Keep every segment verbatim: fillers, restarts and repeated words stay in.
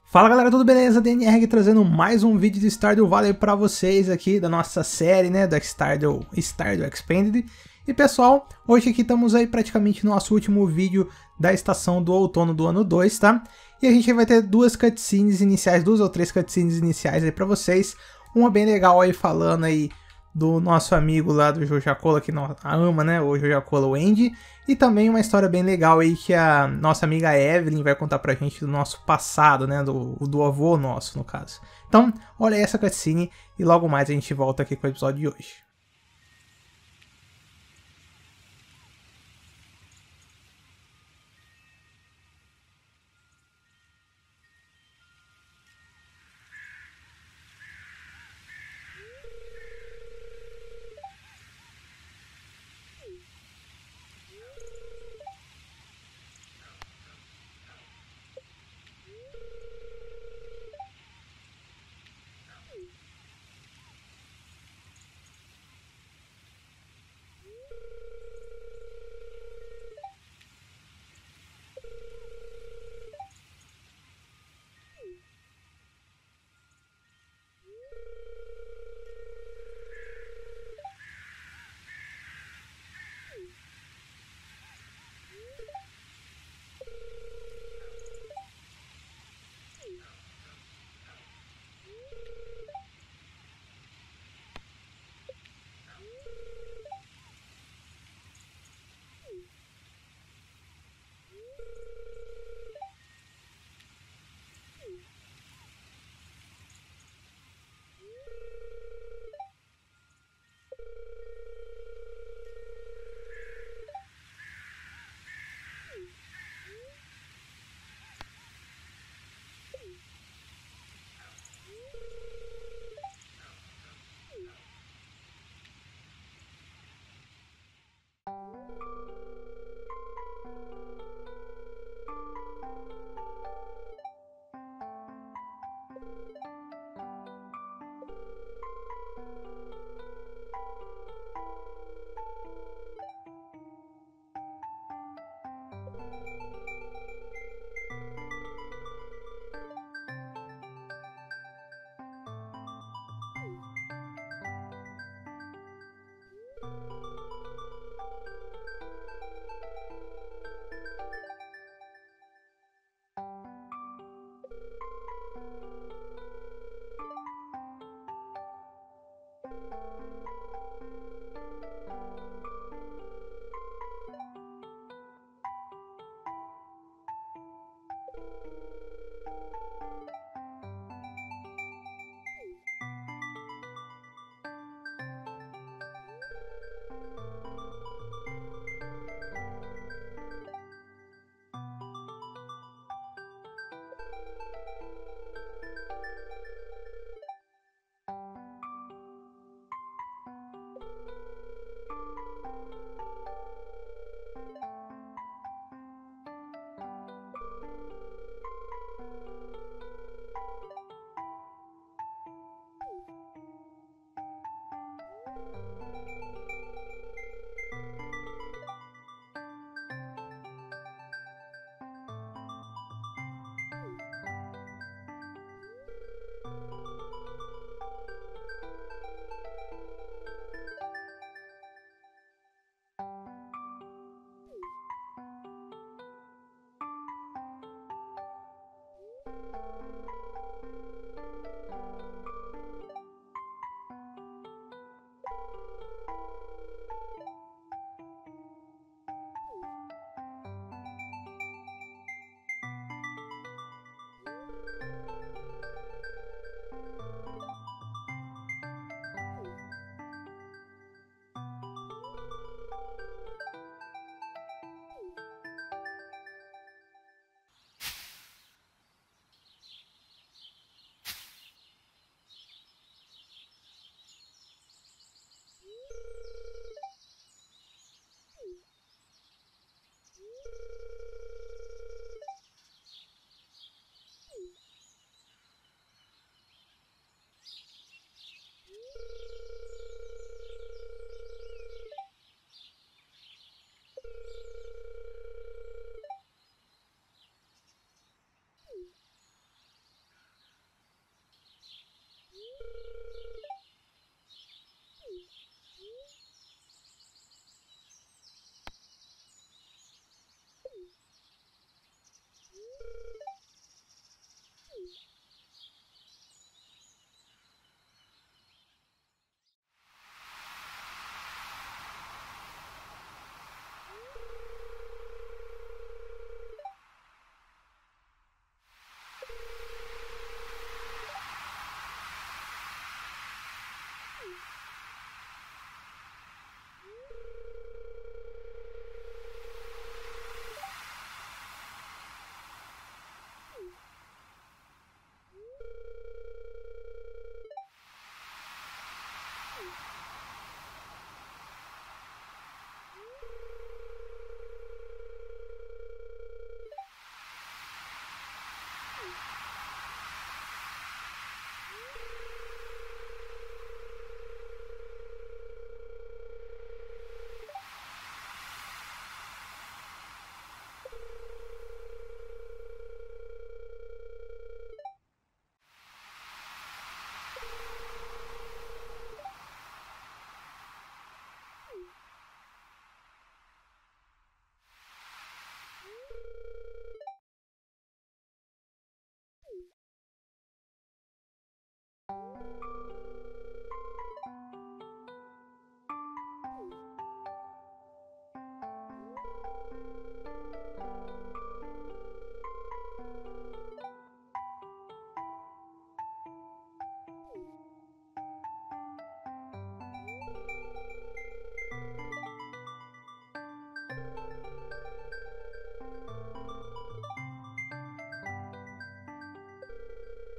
Fala galera, tudo beleza? D N R aqui trazendo mais um vídeo de Stardew Valley pra vocês aqui, da nossa série, né, da Stardew, Stardew Expanded. E pessoal, hoje aqui estamos aí praticamente no nosso último vídeo da estação do outono do ano dois, tá? E a gente vai ter duas cutscenes iniciais, duas ou três cutscenes iniciais aí pra vocês. Uma bem legal aí falando aí do nosso amigo lá do Jojacola, que nós ama, né, o Jojacola, o Andy. E também uma história bem legal aí que a nossa amiga Evelyn vai contar pra gente do nosso passado, né, do, do avô nosso, no caso. Então, olha essa cutscene e logo mais a gente volta aqui com o episódio de hoje.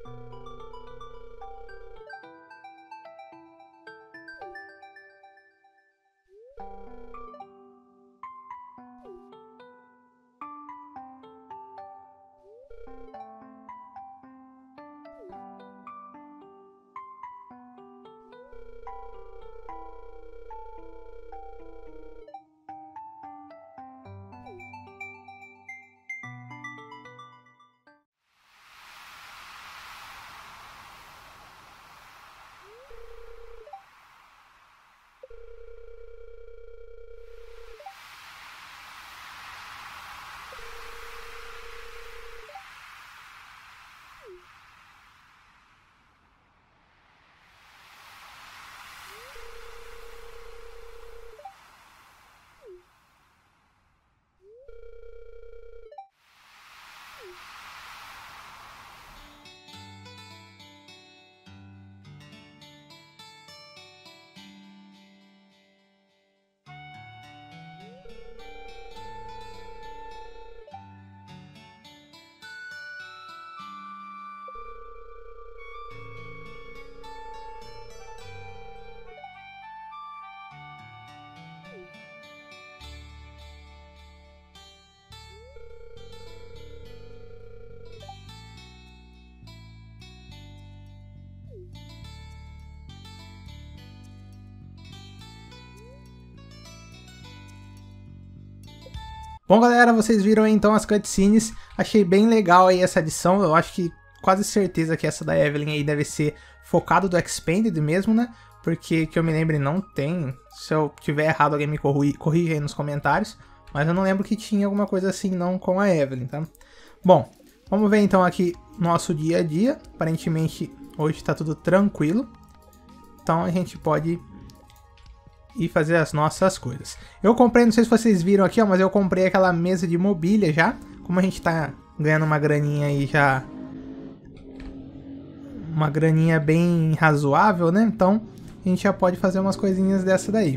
Bom, galera, vocês viram aí então as cutscenes, achei bem legal aí essa edição, eu acho que quase certeza que essa da Evelyn aí deve ser focado do Expanded mesmo, né? Porque, que eu me lembre, não tem, se eu tiver errado alguém me corri corrija aí nos comentários, mas eu não lembro que tinha alguma coisa assim não com a Evelyn, tá? Bom, vamos ver então aqui nosso dia a dia, aparentemente hoje tá tudo tranquilo, então a gente pode e fazer as nossas coisas. Eu comprei, não sei se vocês viram aqui, ó, mas eu comprei aquela mesa de mobília já. Como a gente tá ganhando uma graninha aí já... Uma graninha bem razoável, né? Então, a gente já pode fazer umas coisinhas dessa daí.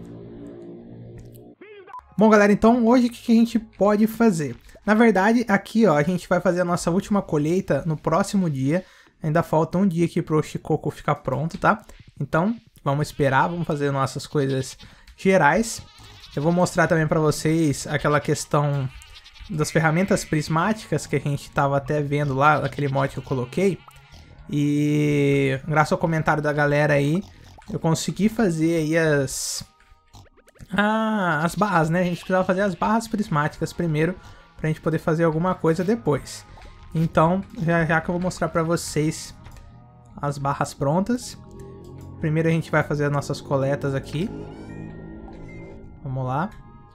Bom, galera, então hoje o que a gente pode fazer? Na verdade, aqui, ó, a gente vai fazer a nossa última colheita no próximo dia. Ainda falta um dia aqui pro Oshikoko ficar pronto, tá? Então... vamos esperar, vamos fazer nossas coisas gerais. Eu vou mostrar também para vocês aquela questão das ferramentas prismáticas que a gente estava até vendo lá, aquele mod que eu coloquei. E graças ao comentário da galera aí, eu consegui fazer aí as, ah, as barras, né? A gente precisava fazer as barras prismáticas primeiro, para a gente poder fazer alguma coisa depois. Então, já, já que eu vou mostrar para vocês as barras prontas. Primeiro a gente vai fazer as nossas coletas aqui. Vamos lá.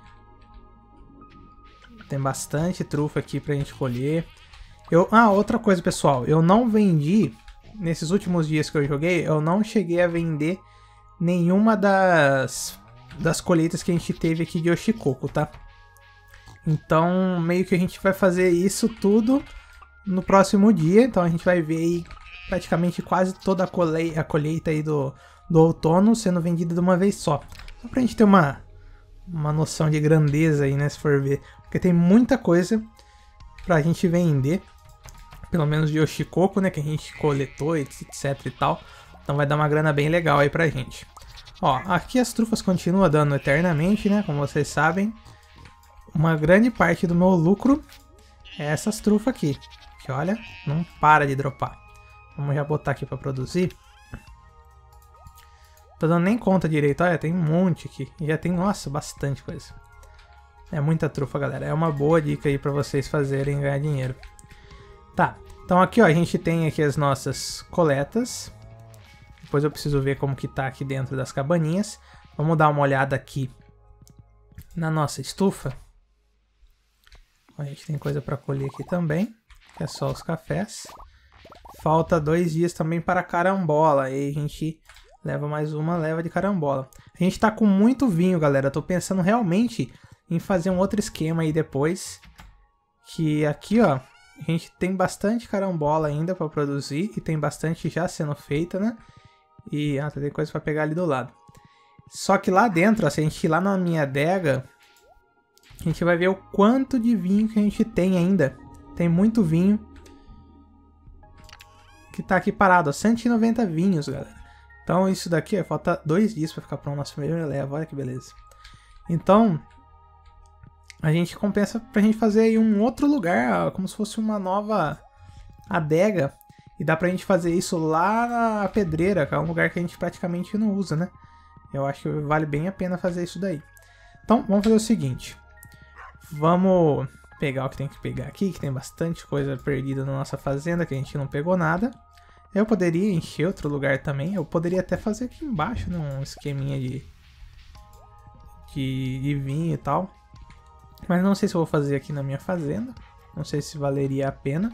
Tem bastante trufa aqui pra gente colher. Eu, ah, outra coisa, pessoal. Eu não vendi, nesses últimos dias que eu joguei, eu não cheguei a vender nenhuma das, das colheitas que a gente teve aqui de Oshikoko, tá? Então, meio que a gente vai fazer isso tudo no próximo dia. Então a gente vai ver aí praticamente quase toda a, colhe a colheita aí do, do outono sendo vendida de uma vez só. Só pra gente ter uma, uma noção de grandeza aí, né, se for ver. Porque tem muita coisa pra gente vender. Pelo menos de Oshikoko, né, que a gente coletou, etc e tal. Então vai dar uma grana bem legal aí pra gente. Ó, aqui as trufas continuam dando eternamente, né, como vocês sabem. Uma grande parte do meu lucro é essas trufas aqui. Que olha, não para de dropar. Vamos já botar aqui para produzir. Tô dando nem conta direito. Olha, tem um monte aqui. E já tem, nossa, bastante coisa. É muita trufa, galera. É uma boa dica aí para vocês fazerem ganhar dinheiro. Tá, então aqui ó, a gente tem aqui as nossas coletas. Depois eu preciso ver como que tá aqui dentro das cabaninhas. Vamos dar uma olhada aqui na nossa estufa. A gente tem coisa para colher aqui também. Que é só os cafés. Falta dois dias também para carambola. Aí a gente leva mais uma leva de carambola. A gente tá com muito vinho, galera. Tô pensando realmente em fazer um outro esquema aí depois. Que aqui, ó, a gente tem bastante carambola ainda para produzir. E tem bastante já sendo feita, né? E ah, tem coisa para pegar ali do lado. Só que lá dentro, ó, se a gente ir lá na minha adega, a gente vai ver o quanto de vinho que a gente tem ainda. Tem muito vinho. que tá aqui parado, ó, cento e noventa vinhos, galera. Então isso daqui, ó, falta dois dias pra ficar pronto o nosso primeiro eleva, olha que beleza. Então, a gente compensa pra gente fazer aí um outro lugar, ó, como se fosse uma nova adega. E dá pra gente fazer isso lá na pedreira, que é um lugar que a gente praticamente não usa, né? Eu acho que vale bem a pena fazer isso daí. Então, vamos fazer o seguinte. Vamos pegar o que tem que pegar aqui, que tem bastante coisa perdida na nossa fazenda, que a gente não pegou nada. Eu poderia encher outro lugar também. Eu poderia até fazer aqui embaixo, né, um esqueminha de, de, de vinho e tal. Mas não sei se eu vou fazer aqui na minha fazenda. Não sei se valeria a pena.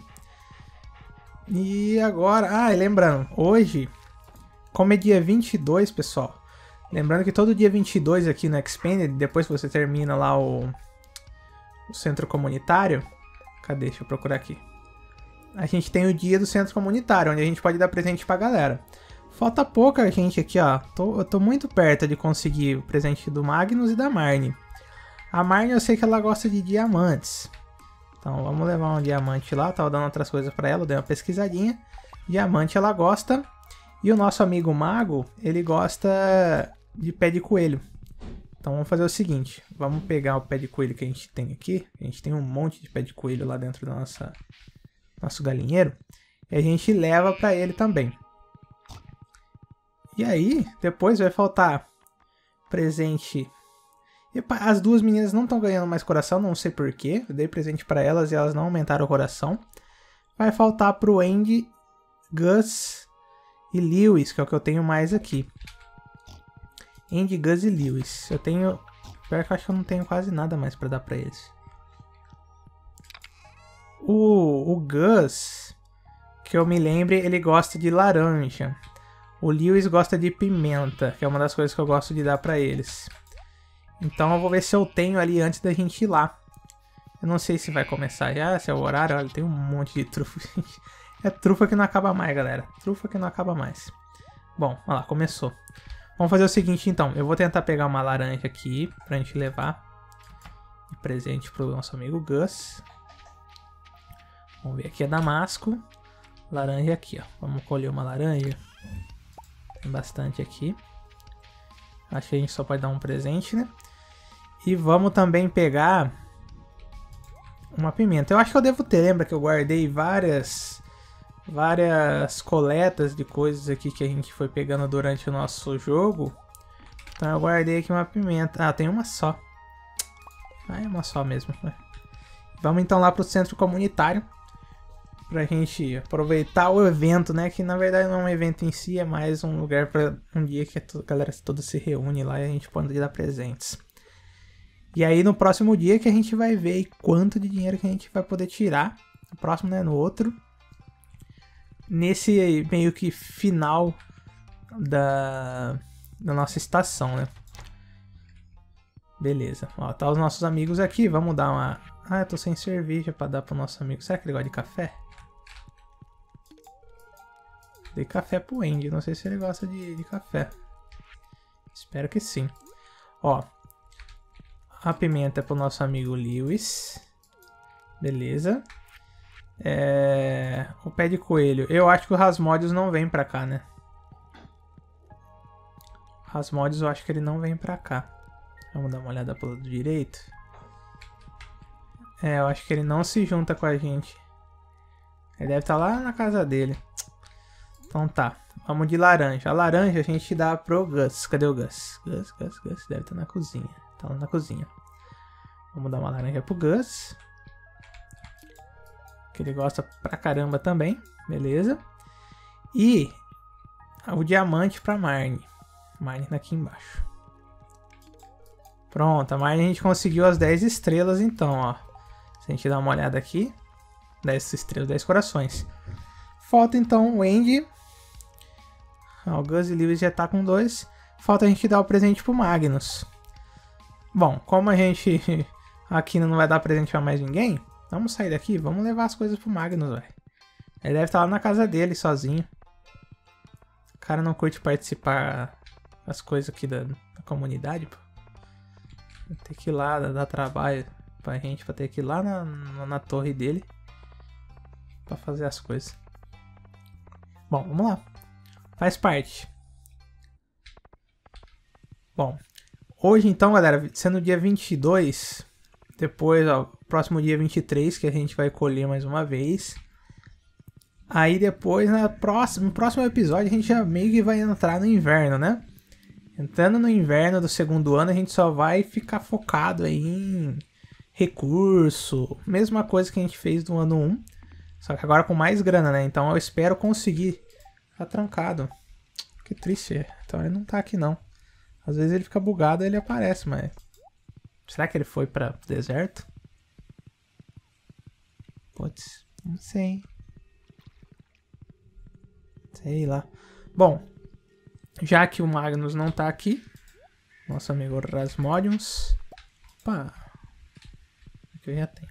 E agora... Ah, e lembrando, hoje, como é dia vinte e dois, pessoal. Lembrando que todo dia vinte e dois aqui no Expanded, depois que você termina lá o, o centro comunitário... Cadê? Deixa eu procurar aqui. A gente tem o dia do centro comunitário, onde a gente pode dar presente pra galera. Falta pouca gente aqui, ó. Tô, eu tô muito perto de conseguir o presente do Magnus e da Marnie. A Marnie eu sei que ela gosta de diamantes. Então vamos levar um diamante lá. Eu tava dando outras coisas pra ela, eu dei uma pesquisadinha. Diamante ela gosta. E o nosso amigo mago, ele gosta de pé de coelho. Então vamos fazer o seguinte. Vamos pegar o pé de coelho que a gente tem aqui. A gente tem um monte de pé de coelho lá dentro do nossa, nosso galinheiro. E a gente leva pra ele também. E aí, depois vai faltar presente... Epa, as duas meninas não estão ganhando mais coração, não sei porquê. Eu dei presente pra elas e elas não aumentaram o coração. Vai faltar pro Andy, Gus e Lewis, que é o que eu tenho mais aqui. Andy, Gus e Lewis. Eu tenho... Pior que eu acho que eu não tenho quase nada mais pra dar pra eles. O, o Gus, que eu me lembre, ele gosta de laranja. O Lewis gosta de pimenta, que é uma das coisas que eu gosto de dar pra eles. Então eu vou ver se eu tenho ali antes da gente ir lá. Eu não sei se vai começar já, se é o horário. Olha, tem um monte de trufa. É trufa que não acaba mais, galera. Trufa que não acaba mais. Bom, olha lá, começou. Vamos fazer o seguinte, então. Eu vou tentar pegar uma laranja aqui pra gente levar de presente pro nosso amigo Gus. Vamos ver, aqui é damasco. Laranja aqui, ó. Vamos colher uma laranja. Tem bastante aqui. Acho que a gente só pode dar um presente, né? E vamos também pegar uma pimenta. Eu acho que eu devo ter. Lembra que eu guardei várias várias coletas de coisas aqui que a gente foi pegando durante o nosso jogo. Então eu guardei aqui uma pimenta. Ah, tem uma só. Ah, é uma só mesmo. Vamos então lá pro centro comunitário. Pra gente aproveitar o evento, né? Que na verdade não é um evento em si, é mais um lugar para um dia que a galera toda se reúne lá e a gente pode dar presentes. E aí no próximo dia que a gente vai ver quanto de dinheiro que a gente vai poder tirar. No próximo, né? No outro. Nesse meio que final da, da nossa estação, né? Beleza. Ó, tá os nossos amigos aqui. Vamos dar uma... Ah, eu tô sem cerveja pra dar pro nosso amigo. Será que ele gosta de café? Dei café pro Andy, não sei se ele gosta de, de café. Espero que sim. Ó, a pimenta é pro nosso amigo Lewis. Beleza. É... O pé de coelho. Eu acho que o Rasmodius não vem pra cá, né? O Rasmodius eu acho que ele não vem pra cá. Vamos dar uma olhada pro lado direito. É, eu acho que ele não se junta com a gente. Ele deve estar lá na casa dele. Então tá, vamos de laranja. A laranja a gente dá pro Gus. Cadê o Gus? Gus, Gus, Gus. Deve estar na cozinha. Tá lá na cozinha. Vamos dar uma laranja pro Gus. Que ele gosta pra caramba também. Beleza. E o diamante pra Marnie. Marnie tá aqui embaixo. Pronto, a Marnie a gente conseguiu as dez estrelas então, ó. Se a gente dar uma olhada aqui. dez estrelas, dez corações. Falta então o Andy. Ah, o Gus e Lewis já tá com dois. Falta a gente dar o presente pro Magnus. Bom, como a gente aqui não vai dar presente pra mais ninguém, vamos sair daqui, vamos levar as coisas pro Magnus, velho. Ele deve estar lá na casa dele, sozinho. O cara não curte participar das coisas aqui da, da comunidade, pô. Vai ter que ir lá, dar trabalho pra gente, pra ter que ir lá na, na, na torre dele pra fazer as coisas. Bom, vamos lá. Faz parte. Bom, hoje então, galera, sendo dia vinte e dois, depois, ó, próximo dia vinte e três, que a gente vai colher mais uma vez. Aí depois, na próxima, no próximo episódio, a gente já meio que vai entrar no inverno, né? Entrando no inverno do segundo ano, a gente só vai ficar focado aí em recurso. Mesma coisa que a gente fez no ano um, só que agora com mais grana, né? Então eu espero conseguir. Tá trancado. Que triste. Então ele não tá aqui, não. Às vezes ele fica bugado e ele aparece, mas... Será que ele foi para o deserto? Putz, não sei. Sei lá. Bom, já que o Magnus não tá aqui, nosso amigo Rasmodius. Opa. Aqui eu já tenho.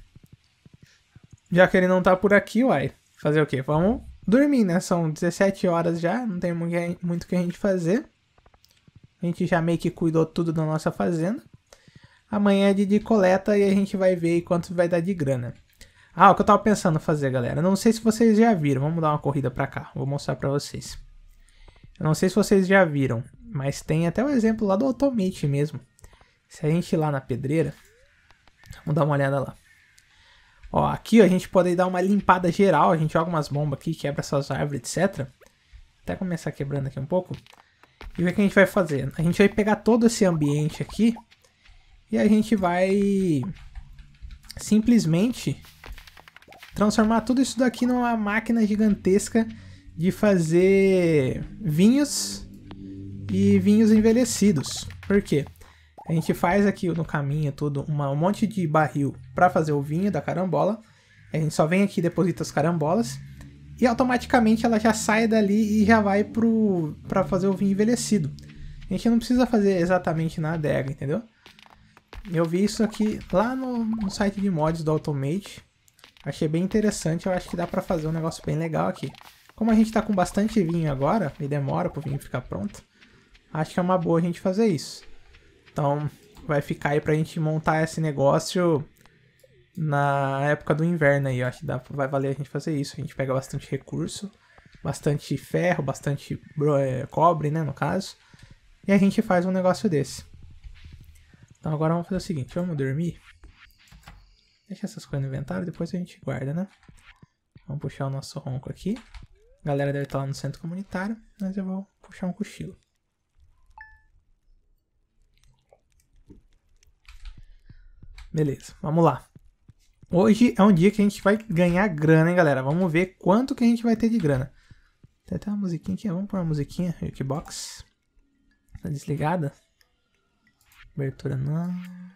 Já que ele não tá por aqui, uai. Fazer o quê? Vamos dormir, né? São dezessete horas já, não tem muito o que a gente fazer. A gente já meio que cuidou tudo da nossa fazenda. Amanhã é dia de coleta e a gente vai ver quanto vai dar de grana. Ah, o que eu tava pensando fazer, galera. Não sei se vocês já viram. Vamos dar uma corrida pra cá. Vou mostrar pra vocês. Eu não sei se vocês já viram, mas tem até o exemplo lá do Automate mesmo. Se a gente ir lá na pedreira, vamos dar uma olhada lá. Ó, aqui ó, a gente pode dar uma limpada geral. A gente joga umas bombas aqui, quebra essas árvores, etcétera. Até começar quebrando aqui um pouco. E o que a gente vai fazer? A gente vai pegar todo esse ambiente aqui e a gente vai simplesmente transformar tudo isso daqui numa máquina gigantesca de fazer vinhos e vinhos envelhecidos. Por quê? A gente faz aqui no caminho tudo uma, um monte de barril para fazer o vinho da carambola. A gente só vem aqui e deposita as carambolas. E automaticamente ela já sai dali e já vai para fazer o vinho envelhecido. A gente não precisa fazer exatamente na adega, entendeu? Eu vi isso aqui lá no, no site de mods do Automate. Achei bem interessante, eu acho que dá para fazer um negócio bem legal aqui. Como a gente tá com bastante vinho agora, e demora pro vinho ficar pronto, acho que é uma boa a gente fazer isso. Então vai ficar aí pra gente montar esse negócio na época do inverno aí. Eu acho que dá, vai valer a gente fazer isso. A gente pega bastante recurso, bastante ferro, bastante é, cobre, né, no caso. E a gente faz um negócio desse. Então agora vamos fazer o seguinte, vamos dormir. Deixa essas coisas no inventário, depois a gente guarda, né? Vamos puxar o nosso ronco aqui. A galera deve estar lá no centro comunitário, mas eu vou puxar um cochilo. Beleza, vamos lá. Hoje é um dia que a gente vai ganhar grana, hein, galera? Vamos ver quanto que a gente vai ter de grana. Tem até uma musiquinha aqui, vamos pôr uma musiquinha. Jukebox. Tá desligada? Abertura não.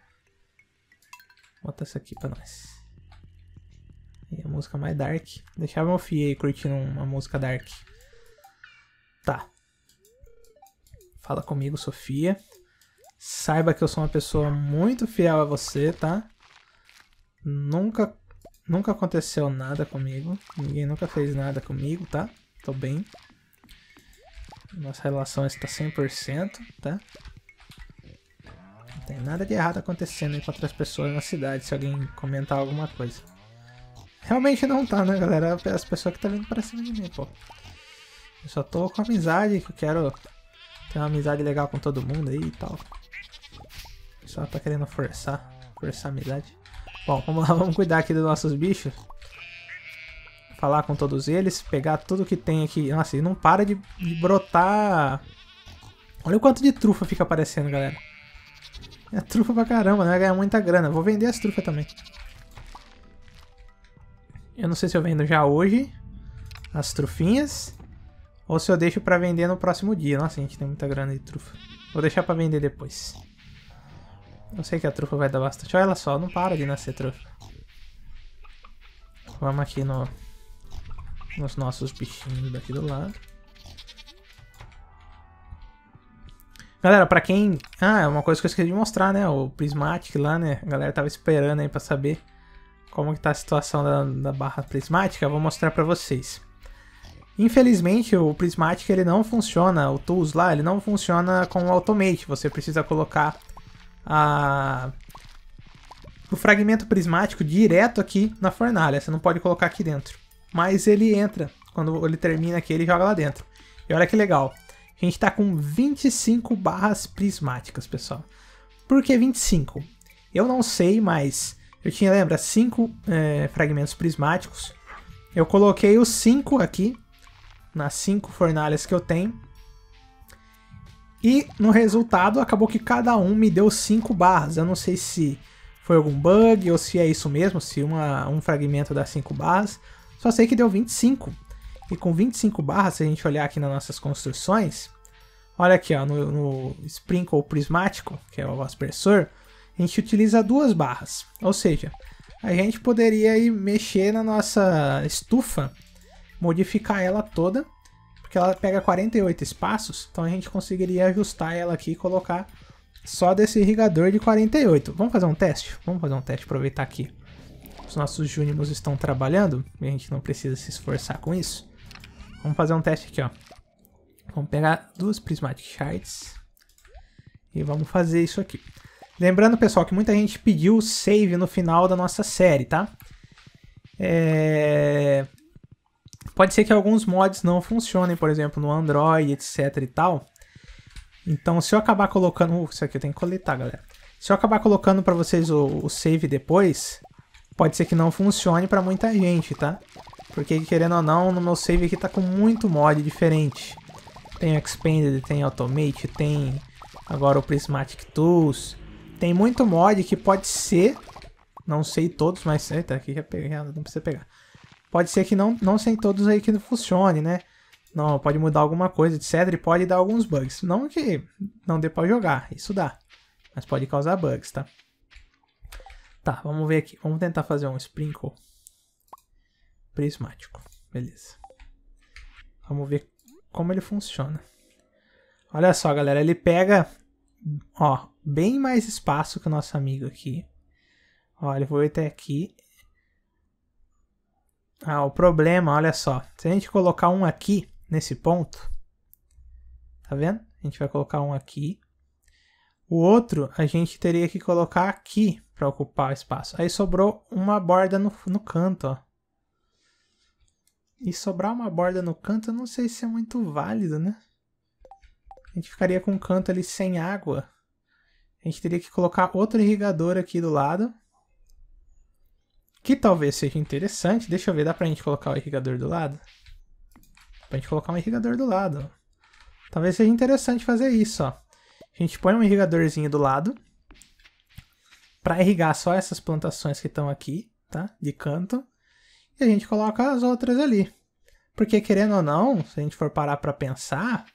Bota essa aqui pra nós. E a música mais dark. Deixava meu filho aí curtindo uma música dark. Tá. Fala comigo, Sofia. Saiba que eu sou uma pessoa muito fiel a você, tá? Nunca, nunca aconteceu nada comigo. Ninguém nunca fez nada comigo, tá? Tô bem. Nossa relação está cem por cento, tá? Não tem nada de errado acontecendo aí com outras pessoas na cidade, se alguém comentar alguma coisa. Realmente não tá, né, galera? As pessoas que tá vindo pra cima de mim, pô. Eu só tô com amizade, que eu quero ter uma amizade legal com todo mundo aí e tal. O pessoal tá querendo forçar, forçar a amizade. Bom, vamos lá, vamos cuidar aqui dos nossos bichos. Falar com todos eles, pegar tudo que tem aqui. Nossa, e não para de, de brotar. Olha o quanto de trufa fica aparecendo, galera. É trufa pra caramba, né? Vai ganhar muita grana. Vou vender as trufas também. Eu não sei se eu vendo já hoje as trufinhas ou se eu deixo pra vender no próximo dia. Nossa, a gente tem muita grana de trufa. Vou deixar pra vender depois. Eu sei que a trufa vai dar bastante. Olha só, não para de nascer trufa. Vamos aqui no, nos nossos bichinhos daqui do lado. Galera, pra quem... Ah, é uma coisa que eu esqueci de mostrar, né? O Prismatic lá, né? A galera tava esperando aí pra saber como que tá a situação da, da barra prismática. Eu vou mostrar pra vocês. Infelizmente, o Prismatic ele não funciona, o Tools lá, ele não funciona com o Automate. Você precisa colocar a... o fragmento prismático direto aqui na fornalha. Você não pode colocar aqui dentro. Mas ele entra Quando ele termina aqui, ele joga lá dentro. E olha que legal. A gente tá com vinte e cinco barras prismáticas, pessoal. Por que vinte e cinco? Eu não sei, mas eu tinha, lembra, cinco é, fragmentos prismáticos. Eu coloquei os cinco aqui, nas cinco fornalhas que eu tenho. E no resultado, acabou que cada um me deu cinco barras. Eu não sei se foi algum bug ou se é isso mesmo, se uma, um fragmento dá cinco barras. Só sei que deu vinte e cinco. E com vinte e cinco barras, se a gente olhar aqui nas nossas construções, olha aqui, ó, no, no Sprinkle prismático, que é o aspersor, a gente utiliza duas barras. Ou seja, a gente poderia ir mexer na nossa estufa, modificar ela toda, porque ela pega quarenta e oito espaços, então a gente conseguiria ajustar ela aqui e colocar só desse irrigador de quarenta e oito. Vamos fazer um teste? Vamos fazer um teste, aproveitar aqui. Os nossos Junimos estão trabalhando, e a gente não precisa se esforçar com isso. Vamos fazer um teste aqui, ó. Vamos pegar duas Prismatic Shards e vamos fazer isso aqui. Lembrando, pessoal, que muita gente pediu save no final da nossa série, tá? É... Pode ser que alguns mods não funcionem, por exemplo, no Android, etc e tal. Então, se eu acabar colocando... Uh, isso aqui eu tenho que coletar, galera. Se eu acabar colocando para vocês o, o save depois, pode ser que não funcione para muita gente, tá? Porque, querendo ou não, no meu save aqui tá com muito mod diferente. Tem Expanded, tem Automate, tem agora o Prismatic Tools. Tem muito mod que pode ser, não sei todos, mas... Eita, aqui já peguei, não precisa pegar. Pode ser que não, não sei todos aí que não funcione, né? Não, pode mudar alguma coisa, etcétera. E pode dar alguns bugs. Não que não dê pra jogar, isso dá. Mas pode causar bugs, tá? Tá, vamos ver aqui. Vamos tentar fazer um Sprinkle prismático. Beleza. Vamos ver como ele funciona. Olha só, galera. Ele pega, ó, bem mais espaço que o nosso amigo aqui. Ó, ele foi até aqui. Ah, o problema, olha só. Se a gente colocar um aqui, nesse ponto. Tá vendo? A gente vai colocar um aqui. O outro, a gente teria que colocar aqui para ocupar o espaço. Aí sobrou uma borda no, no canto, ó. E sobrar uma borda no canto, eu não sei se é muito válido, né? A gente ficaria com um canto ali sem água. A gente teria que colocar outro irrigador aqui do lado. Que talvez seja interessante. Deixa eu ver, dá pra gente colocar o irrigador do lado? Dá pra gente colocar um irrigador do lado. Talvez seja interessante fazer isso, ó. A gente põe um irrigadorzinho do lado. Pra irrigar só essas plantações que estão aqui, tá? De canto. E a gente coloca as outras ali. Porque, querendo ou não, se a gente for parar pra pensar,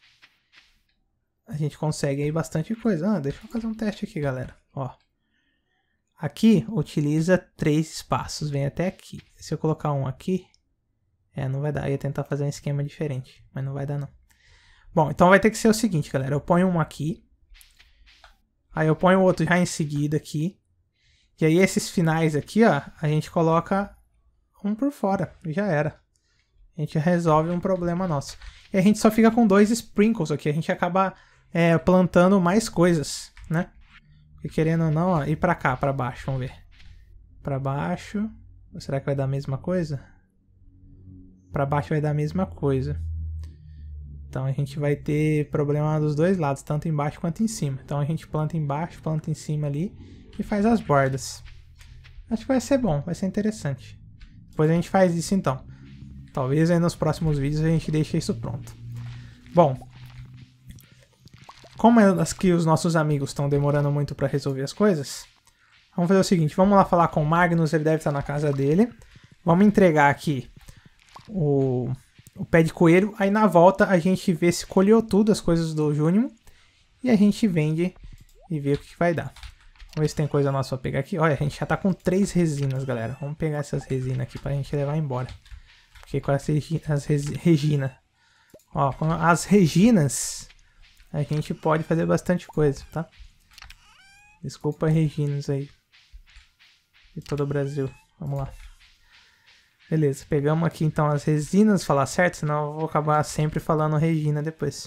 a gente consegue aí bastante coisa. Ah, deixa eu fazer um teste aqui, galera. Ó. Aqui utiliza três espaços, vem até aqui. Se eu colocar um aqui, é, não vai dar. Eu ia tentar fazer um esquema diferente, mas não vai dar não. Bom, então vai ter que ser o seguinte, galera. Eu ponho um aqui. Aí eu ponho o outro já em seguida aqui. E aí esses finais aqui, ó, a gente coloca um por fora. E já era. A gente resolve um problema nosso. E a gente só fica com dois sprinkles aqui. A gente acaba é, plantando mais coisas, né? E querendo ou não, ó, ir pra cá, pra baixo, vamos ver. Pra baixo. Será que vai dar a mesma coisa? Pra baixo vai dar a mesma coisa. Então a gente vai ter problema dos dois lados, tanto embaixo quanto em cima. Então a gente planta embaixo, planta em cima ali e faz as bordas. Acho que vai ser bom, vai ser interessante. Depois a gente faz isso então. Talvez aí nos próximos vídeos a gente deixe isso pronto. Bom, como é que os nossos amigos estão demorando muito para resolver as coisas, vamos fazer o seguinte, vamos lá falar com o Magnus, ele deve estar na casa dele. Vamos entregar aqui o, o pé de coelho, aí na volta a gente vê se colheu tudo as coisas do Júnior e a gente vende e vê o que vai dar. Vamos ver se tem coisa nossa pra pegar aqui. Olha, a gente já tá com três resinas, galera. Vamos pegar essas resinas aqui pra gente levar embora. Porque com as, regi as Regina, ó, com as Reginas, a gente pode fazer bastante coisa, tá? Desculpa, Reginas aí. De todo o Brasil. Vamos lá. Beleza, pegamos aqui então as resinas, falar certo, senão eu vou acabar sempre falando Regina depois.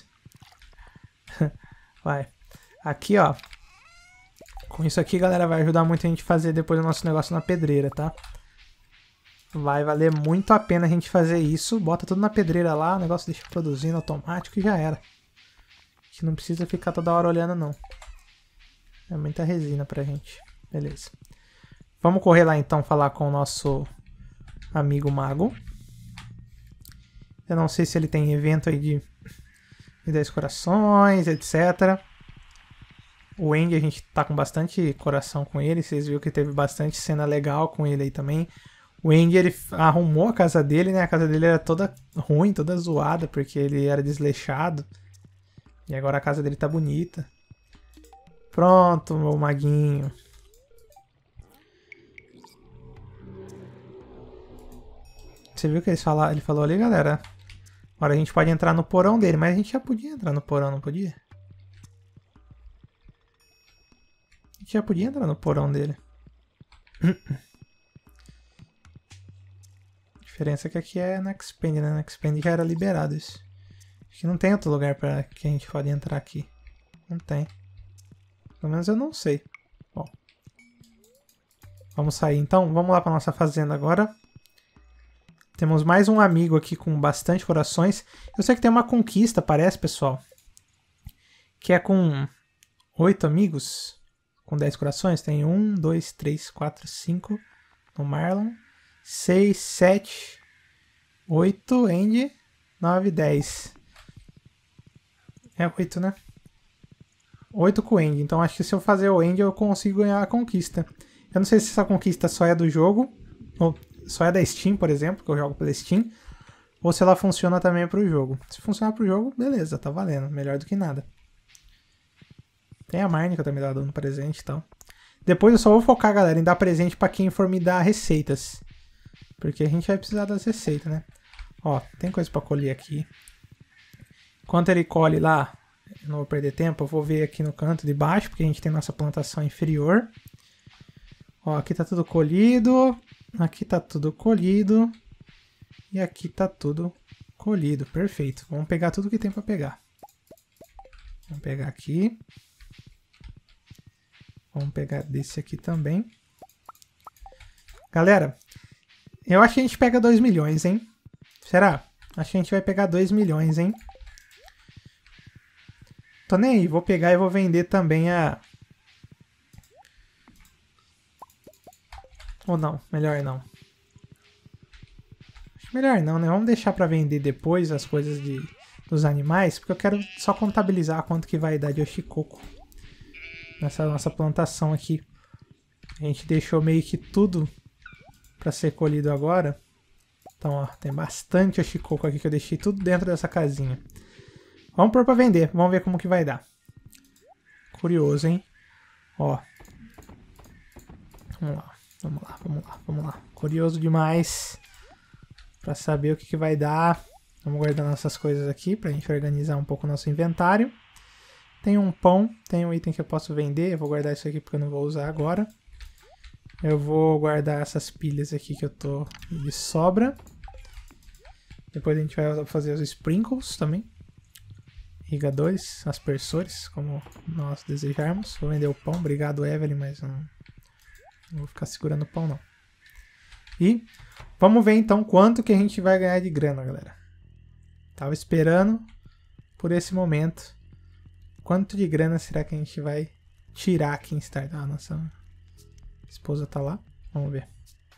Vai. Aqui, ó. Com isso aqui, galera, vai ajudar muito a gente a fazer depois o nosso negócio na pedreira, tá? Vai valer muito a pena a gente fazer isso. Bota tudo na pedreira lá, o negócio deixa produzindo automático e já era. A gente não precisa ficar toda hora olhando, não. É muita resina pra gente. Beleza. Vamos correr lá então falar com o nosso amigo mago. Eu não sei se ele tem evento aí de, de dez corações, etcétera. O Andy, a gente tá com bastante coração com ele. Vocês viram que teve bastante cena legal com ele aí também. O Andy, ele arrumou a casa dele, né? A casa dele era toda ruim, toda zoada, porque ele era desleixado. E agora a casa dele tá bonita. Pronto, meu maguinho. Você viu o que ele falou, ele falou ali, galera? Agora a gente pode entrar no porão dele, mas a gente já podia entrar no porão, não podia? A gente já podia entrar no porão dele. A diferença é que aqui é na Expand, né? Na Expand já era liberado isso. Acho que não tem outro lugar para que a gente pode entrar aqui. Não tem. Pelo menos eu não sei. Bom. Vamos sair então. Vamos lá para nossa fazenda agora. Temos mais um amigo aqui com bastante corações. Eu sei que tem uma conquista, parece, pessoal. Que é com oito amigos. Com dez corações. Tem um, dois, três, quatro, cinco no Marlon. seis, sete, oito, Andy, nove, dez. É oito, né? oito com o Andy. Então acho que se eu fazer o Andy eu consigo ganhar a conquista. Eu não sei se essa conquista só é do jogo, ou só é da Steam, por exemplo, que eu jogo pela Steam, ou se ela funciona também pro jogo. Se funcionar pro jogo, beleza, tá valendo. Melhor do que nada. Tem a Marnie que eu também tava dando presente e tal. Depois eu só vou focar, galera, em dar presente pra quem for me dar receitas. Porque a gente vai precisar das receitas, né? Ó, tem coisa pra colher aqui. Enquanto ele colhe lá, eu não vou perder tempo, eu vou ver aqui no canto de baixo, porque a gente tem nossa plantação inferior. Ó, aqui tá tudo colhido. Aqui tá tudo colhido. E aqui tá tudo colhido. Perfeito. Vamos pegar tudo que tem pra pegar. Vamos pegar aqui. Vamos pegar desse aqui também. Galera, eu acho que a gente pega dois milhões, hein? Será? Acho que a gente vai pegar dois milhões, hein? Tô nem aí. Vou pegar e vou vender também a... Ou não, melhor não. Acho melhor não, né? Vamos deixar pra vender depois as coisas de, dos animais, porque eu quero só contabilizar quanto que vai dar de Oshikoku nessa nossa plantação aqui. A gente deixou meio que tudo pra ser colhido agora. Então, ó, tem bastante Oshikoku aqui que eu deixei tudo dentro dessa casinha. Vamos pôr pra vender, vamos ver como que vai dar. Curioso, hein? Ó. Vamos lá. Vamos lá, vamos lá, vamos lá. Curioso demais para saber o que, que vai dar. Vamos guardar nossas coisas aqui para a gente organizar um pouco o nosso inventário. Tem um pão, tem um item que eu posso vender. Eu vou guardar isso aqui porque eu não vou usar agora. Eu vou guardar essas pilhas aqui que eu tô de sobra. Depois a gente vai fazer os sprinkles também. Irrigadores, aspersores, como nós desejarmos. Vou vender o pão. Obrigado, Evelyn, mas não... Não vou ficar segurando o pão, não. E vamos ver, então, quanto que a gente vai ganhar de grana, galera. Tava esperando por esse momento. Quanto de grana será que a gente vai tirar aqui em Start? Ah, nossa esposa tá lá. Vamos ver.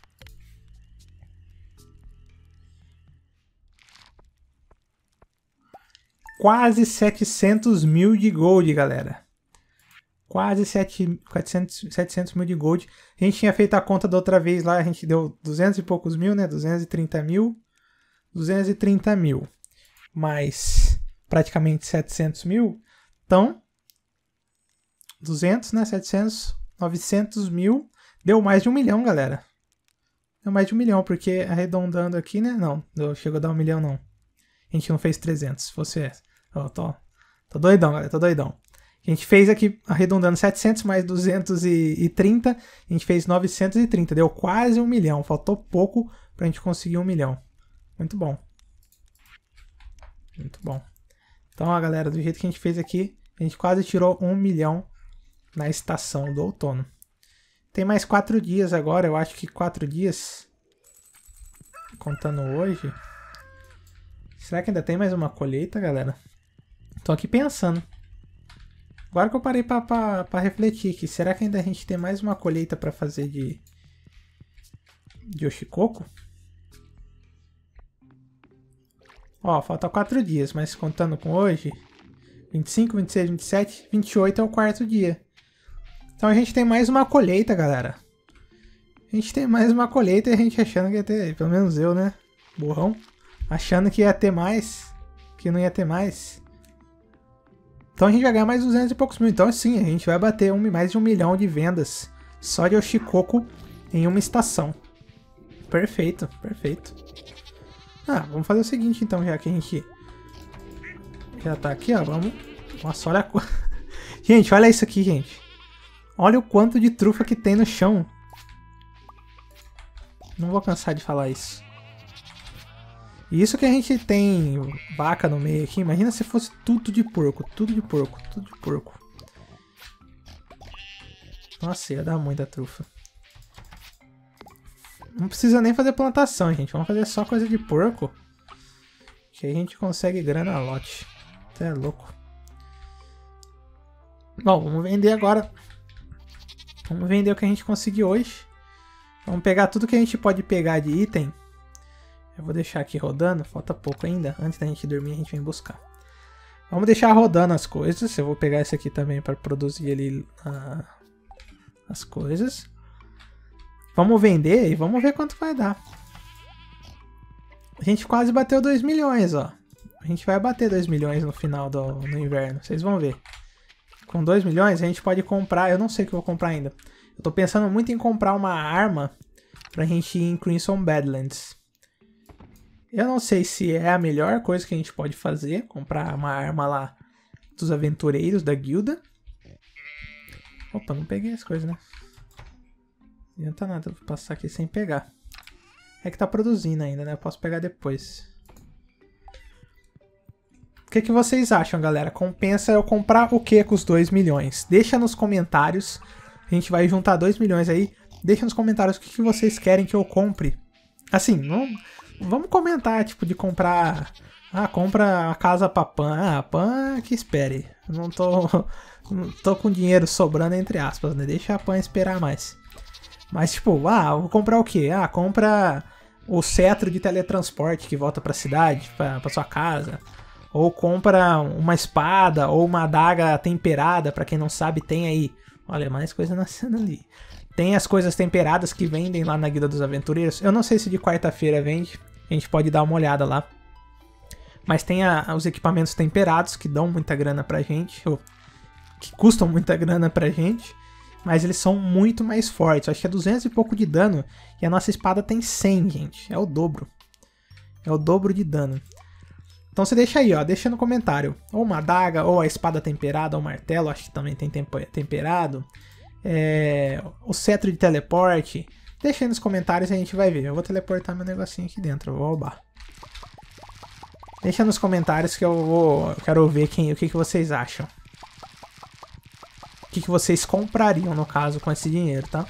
Quase setecentos mil de gold, galera. Quase quatrocentos, setecentos mil de gold. A gente tinha feito a conta da outra vez lá, a gente deu duzentos e poucos mil, né? duzentos e trinta mil. duzentos e trinta mil. Mais praticamente setecentos mil. Então, duzentos, né? setecentos, novecentos mil. Deu mais de um milhão, galera. Deu mais de um milhão, porque arredondando aqui, né? Não, não chegou a dar um milhão, não. A gente não fez trezentos, se fosse essa. Ó, tô, tô doidão, galera, tô doidão. A gente fez aqui, arredondando setecentos mais duzentos e trinta, a gente fez novecentos e trinta, deu quase um milhão, faltou pouco pra gente conseguir um milhão. Muito bom. Muito bom. Então, ó, galera, do jeito que a gente fez aqui, a gente quase tirou um milhão na estação do outono. Tem mais quatro dias agora, eu acho que quatro dias contando hoje. Será que ainda tem mais uma colheita, galera? Tô aqui pensando. Agora que eu parei pra, pra, pra refletir aqui, será que ainda a gente tem mais uma colheita pra fazer de... de Yoshikoku? Ó, falta quatro dias, mas contando com hoje... vinte e cinco, vinte e seis, vinte e sete, vinte e oito é o quarto dia. Então a gente tem mais uma colheita, galera. A gente tem mais uma colheita e a gente achando que ia ter... Pelo menos eu, né? Burrão. Achando que ia ter mais. Que não ia ter mais. Então a gente vai ganhar mais duzentos e poucos mil. Então sim, a gente vai bater um, mais de um milhão de vendas. Só de Yoshikoku em uma estação. Perfeito, perfeito. Ah, vamos fazer o seguinte então, já que a gente... Já tá aqui, ó. Vamos... Nossa, olha a cor. Gente, olha isso aqui, gente. Olha o quanto de trufa que tem no chão. Não vou cansar de falar isso. E isso que a gente tem vaca no meio aqui. Imagina se fosse tudo de porco. Tudo de porco. Tudo de porco. Nossa, ia dar muita trufa. Não precisa nem fazer plantação, gente. Vamos fazer só coisa de porco. Que a gente consegue grana a lote. Até é louco. Bom, vamos vender agora. Vamos vender o que a gente conseguiu hoje. Vamos pegar tudo que a gente pode pegar de item. Eu vou deixar aqui rodando. Falta pouco ainda. Antes da gente dormir, a gente vem buscar. Vamos deixar rodando as coisas. Eu vou pegar esse aqui também para produzir ali uh, as coisas. Vamos vender e vamos ver quanto vai dar. A gente quase bateu dois milhões, ó. A gente vai bater dois milhões no final do no inverno. Vocês vão ver. Com dois milhões a gente pode comprar... Eu não sei o que eu vou comprar ainda. Eu tô pensando muito em comprar uma arma pra gente ir em Crimson Badlands. Eu não sei se é a melhor coisa que a gente pode fazer. Comprar uma arma lá dos aventureiros da guilda. Opa, não peguei as coisas, né? Não adianta nada passar aqui sem pegar. É que tá produzindo ainda, né? Eu posso pegar depois. O que, que vocês acham, galera? Compensa eu comprar o que com os dois milhões? Deixa nos comentários. A gente vai juntar dois milhões aí. Deixa nos comentários o que, que vocês querem que eu compre. Assim, não... Vamos comentar, tipo, de comprar... Ah, compra a casa pra Pan. Ah, Pan que espere. Eu não tô... Não tô com dinheiro sobrando, entre aspas, né? Deixa a Pan esperar mais. Mas, tipo, ah, vou comprar o quê? Ah, compra o cetro de teletransporte que volta pra cidade, pra, pra sua casa. Ou compra uma espada ou uma adaga temperada, pra quem não sabe, tem aí. Olha, mais coisa nascendo ali. Tem as coisas temperadas que vendem lá na Guilda dos Aventureiros. Eu não sei se de quarta-feira vende, a gente pode dar uma olhada lá. Mas tem a, os equipamentos temperados que dão muita grana pra gente, ou que custam muita grana pra gente. Mas eles são muito mais fortes. Acho que é duzentos e pouco de dano. E a nossa espada tem cem, gente. É o dobro. É o dobro de dano. Então você deixa aí, ó. Deixa no comentário. Ou uma adaga, ou a espada temperada, ou o martelo. Acho que também tem temperado. É, o cetro de teleporte. Deixa aí nos comentários e a gente vai ver. Eu vou teleportar meu negocinho aqui dentro. Eu vou roubar. Deixa nos comentários que eu vou... Eu quero ver quem, o que, que vocês acham. O que, que vocês comprariam, no caso, com esse dinheiro, tá?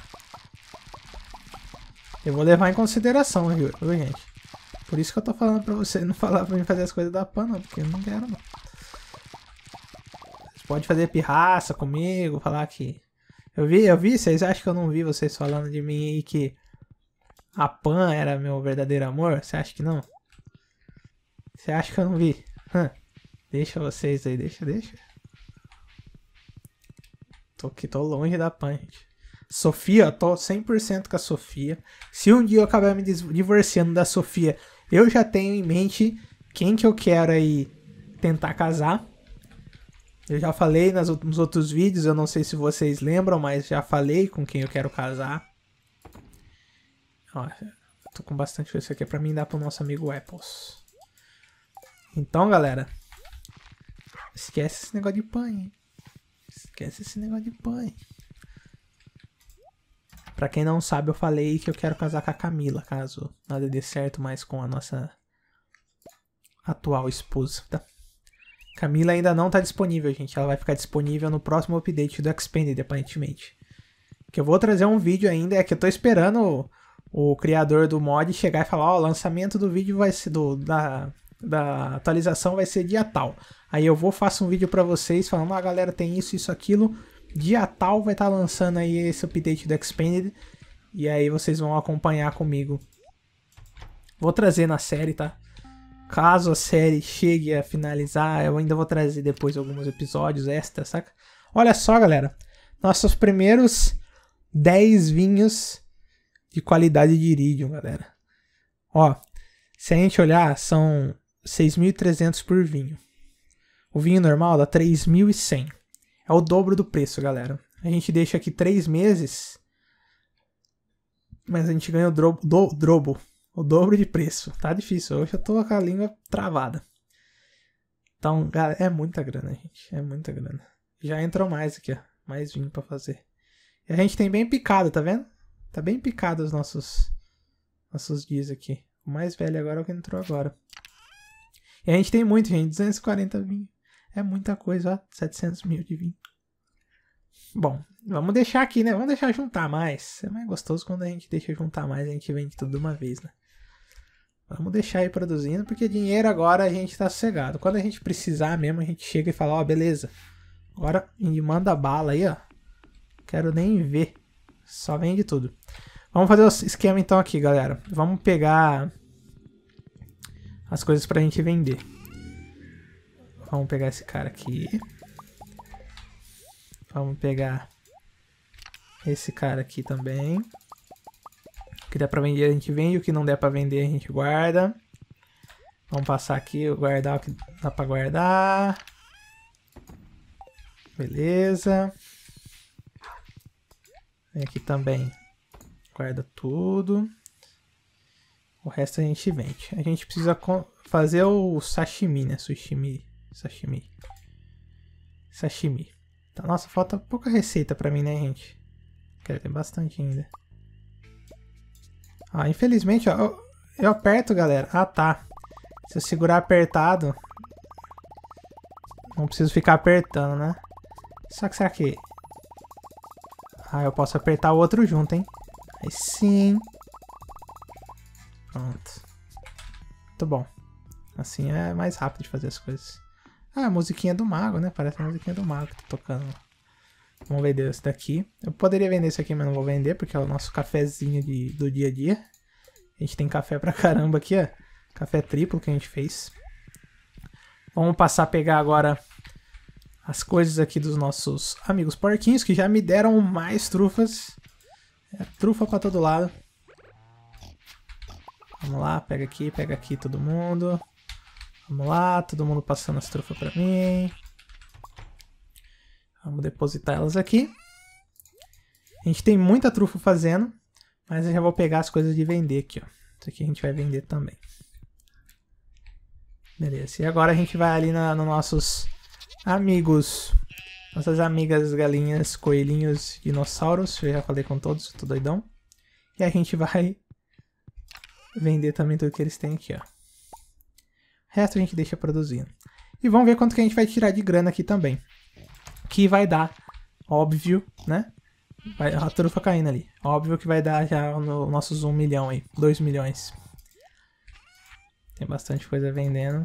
Eu vou levar em consideração, viu, gente? Por isso que eu tô falando pra você não falar pra mim fazer as coisas da Pan, não. Porque eu não quero, não. Vocês podem fazer pirraça comigo, falar que... Eu vi, eu vi, vocês acham que eu não vi vocês falando de mim aí que a Pan era meu verdadeiro amor? Você acha que não? Você acha que eu não vi? Hum. Deixa vocês aí, deixa, deixa. Tô aqui, tô longe da Pan, gente. Sofia, tô cem por cento com a Sofia. Se um dia eu acabar me divorciando da Sofia, eu já tenho em mente quem que eu quero aí tentar casar. Eu já falei nas, nos outros vídeos, eu não sei se vocês lembram, mas já falei com quem eu quero casar. Ó, tô com bastante coisa aqui pra mim dar pro nosso amigo Apples. Então, galera, esquece esse negócio de Pan, hein? Esquece esse negócio de Pan. Pra quem não sabe, eu falei que eu quero casar com a Camila, caso nada dê certo mais com a nossa atual esposa, tá? Camila ainda não tá disponível, gente. Ela vai ficar disponível no próximo update do Expanded, aparentemente. Que eu vou trazer um vídeo ainda, é que eu tô esperando o criador do mod chegar e falar, ó, o lançamento do vídeo vai ser, do, da, da atualização vai ser dia tal. Aí eu vou, faço um vídeo pra vocês falando, ah, galera, tem isso, isso, aquilo. Dia tal vai estar tá lançando aí esse update do Expanded. E aí vocês vão acompanhar comigo. Vou trazer na série, tá? Caso a série chegue a finalizar, eu ainda vou trazer depois alguns episódios extra, saca? Olha só, galera. Nossos primeiros dez vinhos de qualidade de Iridium, galera. Ó, se a gente olhar, são seis mil e trezentos por vinho. O vinho normal dá três mil e cem. É o dobro do preço, galera. A gente deixa aqui três meses, mas a gente ganha o drobo, do, drobo, o dobro de preço. Tá difícil, hoje eu tô com a língua travada. Então, galera, é muita grana, gente. É muita grana. Já entrou mais aqui, ó. Mais vinho pra fazer. E a gente tem bem picado, tá vendo? Tá bem picado os nossos, nossos dias aqui. O mais velho agora é o que entrou agora. E a gente tem muito, gente. duzentos e quarenta vinho. É muita coisa, ó. setecentos mil de vinho. Bom, vamos deixar aqui, né? Vamos deixar juntar mais. É mais gostoso quando a gente deixa juntar mais. A gente vende tudo de uma vez, né? Vamos deixar aí produzindo, porque dinheiro agora a gente tá sossegado. Quando a gente precisar mesmo, a gente chega e fala, ó, beleza. Agora a gente manda bala aí, ó. Quero nem ver. Só vende tudo. Vamos fazer o esquema então aqui, galera. Vamos pegar as coisas pra gente vender. Vamos pegar esse cara aqui. Vamos pegar esse cara aqui também. O que der pra vender a gente vende, o que não der pra vender a gente guarda. Vamos passar aqui, guardar o que dá pra guardar. Beleza. Vem aqui também. Guarda tudo. O resto a gente vende. A gente precisa fazer o sashimi, né? Sushimi. Sashimi. Sashimi. Tá, nossa, falta pouca receita pra mim, né, gente? Quero ter bastante ainda. Ah, infelizmente, ó. Eu, eu aperto, galera. Ah, tá. Se eu segurar apertado... Não preciso ficar apertando, né? Só que será que... Ah, eu posso apertar o outro junto, hein? Aí sim. Pronto. Muito bom. Assim é mais rápido de fazer as coisas. Ah, a musiquinha do mago, né? Parece a musiquinha do mago que tá tocando. Vamos vender esse daqui. Eu poderia vender esse aqui, mas não vou vender, porque é o nosso cafezinho de, do dia a dia. A gente tem café pra caramba aqui, ó. Café triplo que a gente fez. Vamos passar a pegar agora as coisas aqui dos nossos amigos porquinhos, que já me deram mais trufas. É trufa pra todo lado. Vamos lá, pega aqui, pega aqui todo mundo. Vamos lá, todo mundo passando as trufas pra mim. Vamos depositar elas aqui. A gente tem muita trufa fazendo, mas eu já vou pegar as coisas de vender aqui, ó. Isso aqui a gente vai vender também. Beleza, e agora a gente vai ali na, nos nossos amigos, nossas amigas galinhas, coelhinhos, dinossauros. Eu já falei com todos, tô doidão. E a gente vai vender também tudo que eles têm aqui, ó. O resto a gente deixa produzindo. E vamos ver quanto que a gente vai tirar de grana aqui também. Que vai dar, óbvio, né? Vai, a trufa caindo ali. Óbvio que vai dar já no nossos um milhão aí, dois milhões. Tem bastante coisa vendendo.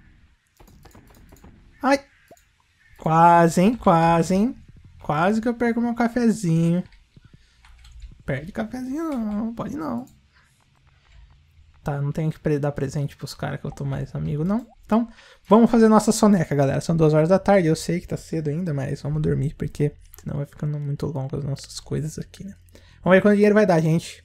Ai! Quase, hein? Quase, hein? Quase que eu perco meu cafezinho. Perde cafezinho não, pode não. Tá, não tenho que dar presente pros caras que eu tô mais amigo, não. Então, vamos fazer nossa soneca, galera. São duas horas da tarde, eu sei que tá cedo ainda, mas vamos dormir, porque senão vai ficando muito longo as nossas coisas aqui, né? Vamos ver quanto dinheiro vai dar, gente.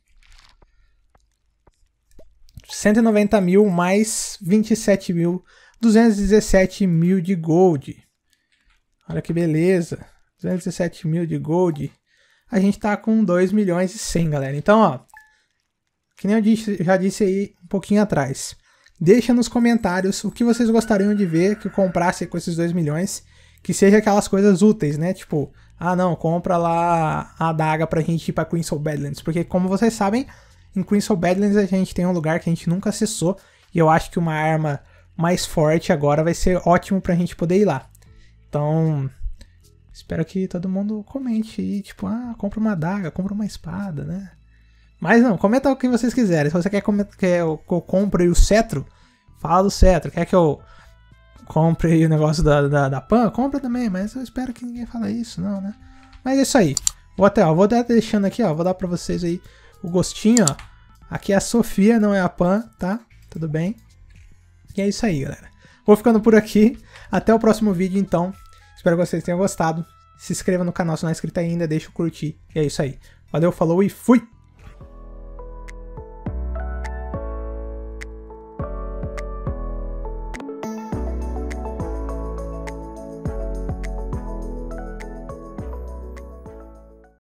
cento e noventa mil mais vinte e sete mil, duzentos e dezessete mil de gold. Olha que beleza. duzentos e dezessete mil de gold. A gente tá com dois milhões e cem, galera. Então, ó, que nem eu disse, já disse aí um pouquinho atrás. Deixa nos comentários o que vocês gostariam de ver que eu comprasse com esses dois milhões. Que seja aquelas coisas úteis, né? Tipo, ah não, compra lá a adaga pra gente ir pra Crimson Badlands. Porque como vocês sabem, em Crimson Badlands a gente tem um lugar que a gente nunca acessou. E eu acho que uma arma mais forte agora vai ser ótimo pra gente poder ir lá. Então, espero que todo mundo comente aí. Tipo, ah, compra uma adaga, compra uma espada, né? Mas não, comenta o que vocês quiserem. Se você quer que eu, que eu compre o cetro, fala do cetro. Quer que eu compre o negócio da, da, da Pan? Compra também, mas eu espero que ninguém fale isso, não, né? Mas é isso aí. Vou até, ó, vou dar deixando aqui, ó. Vou dar pra vocês aí o gostinho, ó. Aqui é a Sofia, não é a Pan, tá? Tudo bem? E é isso aí, galera. Vou ficando por aqui. Até o próximo vídeo, então. Espero que vocês tenham gostado. Se inscreva no canal se não é inscrito ainda, deixa o curtir. E é isso aí. Valeu, falou e fui!